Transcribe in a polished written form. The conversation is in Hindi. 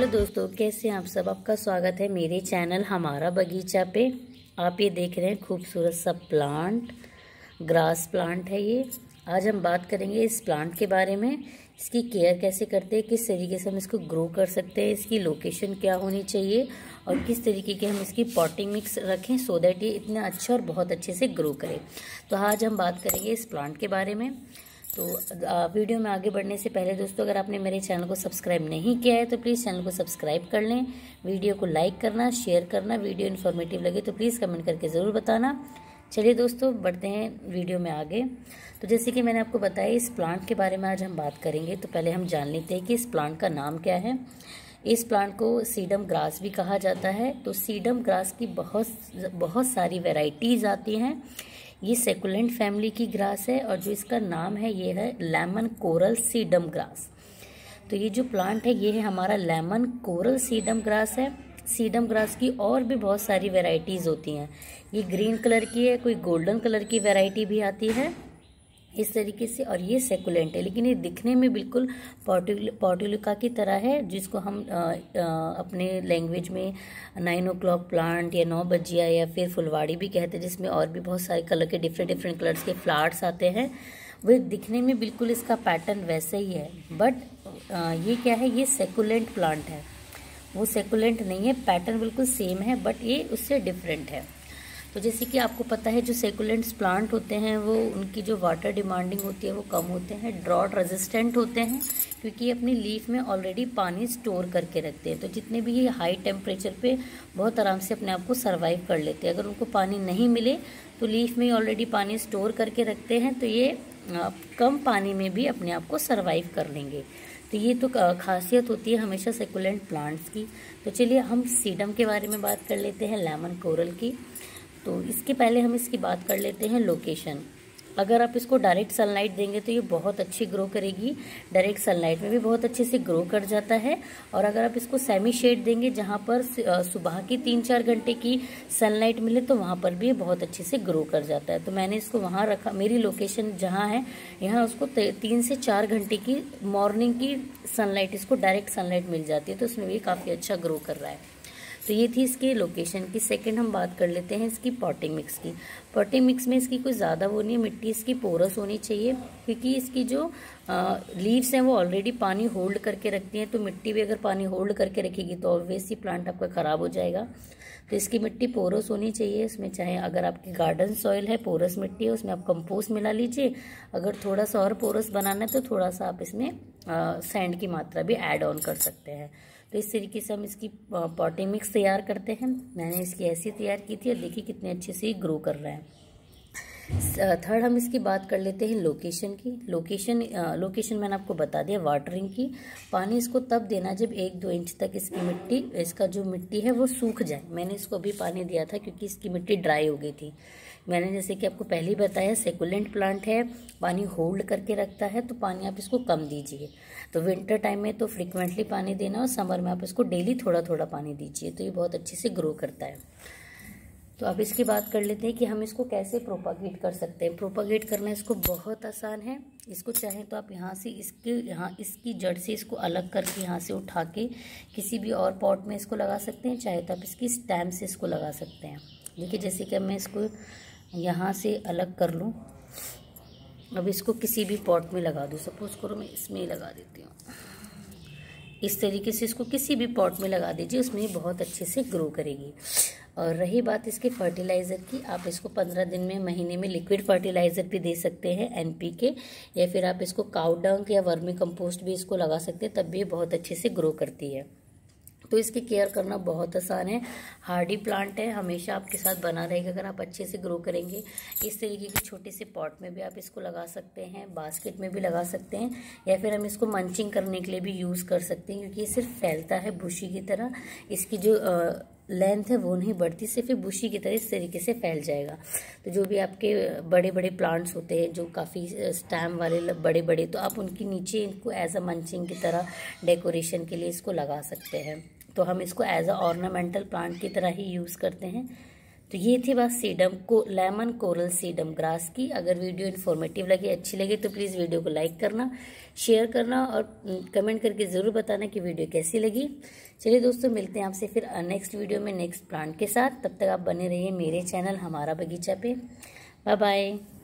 दोस्तों, कैसे हैं आप सब। आपका स्वागत है मेरे चैनल हमारा बगीचा पे। आप ये देख रहे हैं खूबसूरत सा प्लांट, ग्रास प्लांट है ये। आज हम बात करेंगे इस प्लांट के बारे में, इसकी केयर कैसे करते हैं, किस तरीके से हम इसको ग्रो कर सकते हैं, इसकी लोकेशन क्या होनी चाहिए और किस तरीके के हम इसकी पॉटिंग मिक्स रखें सो दैट ये इतना अच्छा और बहुत अच्छे से ग्रो करे। तो आज हम बात करेंगे इस प्लांट के बारे में। तो वीडियो में आगे बढ़ने से पहले दोस्तों, अगर आपने मेरे चैनल को सब्सक्राइब नहीं किया है तो प्लीज़ चैनल को सब्सक्राइब कर लें। वीडियो को लाइक करना, शेयर करना, वीडियो इन्फॉर्मेटिव लगे तो प्लीज़ कमेंट करके ज़रूर बताना। चलिए दोस्तों, बढ़ते हैं वीडियो में आगे। तो जैसे कि मैंने आपको बताया, इस प्लांट के बारे में आज हम बात करेंगे। तो पहले हम जान लेते हैं कि इस प्लांट का नाम क्या है। इस प्लांट को सीडम ग्रास भी कहा जाता है। तो सीडम ग्रास की बहुत सारी वेराइटीज़ आती हैं। ये सेकुलेंट फैमिली की ग्रास है और जो इसका नाम है ये है लेमन कोरल सीडम ग्रास। तो ये जो प्लांट है ये है हमारा लेमन कोरल सीडम ग्रास है। सीडम ग्रास की और भी बहुत सारी वैरायटीज़ होती हैं। ये ग्रीन कलर की है, कोई गोल्डन कलर की वैरायटी भी आती है इस तरीके से। और ये सेकुलेंट है, लेकिन ये दिखने में बिल्कुल पॉटुलिका की तरह है, जिसको हम अपने लैंग्वेज में 9 o'clock प्लांट या 9 बजिया या फिर फुलवाड़ी भी कहते हैं, जिसमें और भी बहुत सारे कलर के डिफरेंट कलर्स के फ्लावर्स आते हैं। वो दिखने में बिल्कुल इसका पैटर्न वैसे ही है, बट ये क्या है, ये सेकुलेंट प्लांट है। वो सेकुलेंट नहीं है, पैटर्न बिल्कुल सेम है बट ये उससे डिफरेंट है। तो जैसे कि आपको पता है, जो सेकुलेंट्स प्लांट होते हैं वो उनकी जो वाटर डिमांडिंग होती है वो कम होते हैं, ड्रॉट रेजिस्टेंट होते हैं, क्योंकि ये अपनी लीफ में ऑलरेडी पानी स्टोर करके रखते हैं। तो जितने भी ये हाई टेम्परेचर पे बहुत आराम से अपने आप को सर्वाइव कर लेते हैं। अगर उनको पानी नहीं मिले तो लीफ में ऑलरेडी पानी स्टोर करके रखते हैं, तो ये कम पानी में भी अपने आप को सर्वाइव कर लेंगे। तो ये तो खासियत होती है हमेशा सेकुलेंट प्लांट्स की। तो चलिए हम सीडम के बारे में बात कर लेते हैं, लेमन कोरल की। तो इसके पहले हम इसकी बात कर लेते हैं लोकेशन। अगर आप इसको डायरेक्ट सनलाइट देंगे तो ये बहुत अच्छी ग्रो करेगी। डायरेक्ट सनलाइट में भी बहुत अच्छे से ग्रो कर जाता है। और अगर आप इसको सेमी शेड देंगे, जहाँ पर सुबह की 3-4 घंटे की सनलाइट मिले, तो वहाँ पर भी ये बहुत अच्छे से ग्रो कर जाता है। तो मैंने इसको वहाँ रखा, मेरी लोकेशन जहाँ है यहाँ उसको 3 से 4 घंटे की मॉर्निंग की सनलाइट, इसको डायरेक्ट सनलाइट मिल जाती है, तो उसमें भी काफ़ी अच्छा ग्रो कर रहा है। तो ये थी इसकी लोकेशन की। सेकंड हम बात कर लेते हैं इसकी पॉटिंग मिक्स की। पॉटिंग मिक्स में इसकी कोई ज़्यादा वो नहीं है, मिट्टी इसकी पोरस होनी चाहिए, क्योंकि इसकी जो लीव्स हैं वो ऑलरेडी पानी होल्ड करके रखती हैं। तो मिट्टी भी अगर पानी होल्ड करके रखेगी तो ऑब्वियसली प्लांट आपका ख़राब हो जाएगा। तो इसकी मिट्टी पोरस होनी चाहिए। इसमें चाहे अगर आपकी गार्डन सॉइल है, पोरस मिट्टी है, उसमें आप कंपोस्ट मिला लीजिए। अगर थोड़ा सा और पोरस बनाना है तो थोड़ा सा आप इसमें सैंड की मात्रा भी ऐड ऑन कर सकते हैं। तो इस तरीके से हम इसकी पॉटिंग मिक्स तैयार करते हैं। मैंने इसकी ऐसी तैयार की थी और देखिए कितने अच्छे से ग्रो कर रहा है। थर्ड हम इसकी बात कर लेते हैं लोकेशन की। लोकेशन मैंने आपको बता दिया। वाटरिंग की, पानी इसको तब देना जब 1-2 इंच तक इसका जो मिट्टी है वो सूख जाए। मैंने इसको अभी पानी दिया था क्योंकि इसकी मिट्टी ड्राई हो गई थी। मैंने जैसे कि आपको पहले ही बताया, सेकुलेंट प्लांट है, पानी होल्ड करके रखता है, तो पानी आप इसको कम दीजिए। तो विंटर टाइम में तो फ्रिक्वेंटली पानी देना और समर में आप इसको डेली थोड़ा थोड़ा पानी दीजिए, तो ये बहुत अच्छे से ग्रो करता है। तो अब इसकी बात कर लेते हैं कि हम इसको कैसे प्रोपागेट कर सकते हैं। प्रोपागेट करना इसको बहुत आसान है। इसको चाहे तो आप यहाँ से इसकी जड़ से इसको अलग करके यहाँ से उठा के किसी भी और पॉट में इसको लगा सकते हैं, चाहे तो आप इसकी स्टेम से इसको लगा सकते हैं। देखिए जैसे कि मैं इसको यहाँ से अलग कर लूँ, अब इसको किसी भी पॉट में लगा दूँ। सपोज करो मैं इसमें ही लगा देती हूँ। इस तरीके से इसको किसी भी पॉट में लगा दीजिए, उसमें ये बहुत अच्छे से ग्रो करेगी। और रही बात इसके फर्टिलाइज़र की, आप इसको 15 दिन में, महीने में लिक्विड फर्टिलाइज़र भी दे सकते हैं NPK, या फिर आप इसको काउ डंग या वर्मी कंपोस्ट भी इसको लगा सकते हैं, तब भी ये बहुत अच्छे से ग्रो करती है। तो इसकी केयर करना बहुत आसान है। हार्डी प्लांट है, हमेशा आपके साथ बना रहेगा अगर आप अच्छे से ग्रो करेंगे। इस तरीके के छोटे से पॉट में भी आप इसको लगा सकते हैं, बास्केट में भी लगा सकते हैं, या फिर हम इसको मंचिंग करने के लिए भी यूज़ कर सकते हैं, क्योंकि ये सिर्फ फैलता है बुशी की तरह। इसकी जो लेंथ है वो नहीं बढ़ती, सिर्फ बुशी की तरह इस तरीके से फैल जाएगा। तो जो भी आपके बड़े बड़े प्लांट्स होते हैं जो काफ़ी स्टैम वाले बड़े बड़े, तो आप उनके नीचे इनको एज अ मंचिंग की तरह डेकोरेशन के लिए इसको लगा सकते हैं। तो हम इसको एज अ ऑर्नामेंटल प्लांट की तरह ही यूज़ करते हैं। तो ये थी बात सीडम को लेमन कोरल सीडम ग्रास की। अगर वीडियो इन्फॉर्मेटिव लगे, अच्छी लगे तो प्लीज़ वीडियो को लाइक करना, शेयर करना और कमेंट करके ज़रूर बताना कि वीडियो कैसी लगी। चलिए दोस्तों, मिलते हैं आपसे फिर नेक्स्ट वीडियो में नेक्स्ट प्लांट के साथ। तब तक आप बने रहिए मेरे चैनल हमारा बगीचा पे। Bye bye.